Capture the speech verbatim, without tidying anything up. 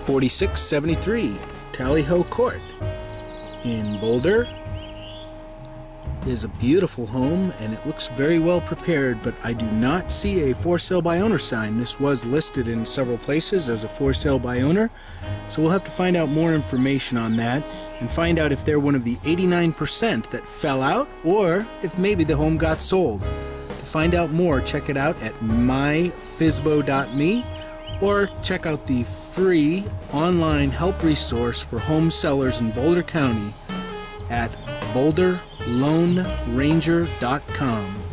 forty-six seventy-three Tally Ho Court in Boulder is a beautiful home, and it looks very well prepared, but I do not see a for sale by owner sign. This was listed in several places as a for sale by owner, so we'll have to find out more information on that and find out if they're one of the eighty-nine percent that fell out, or if maybe the home got sold. To find out more, check it out at my F S B O dot me, or check out the free online help resource for home sellers in Boulder County at boulder loan ranger dot com.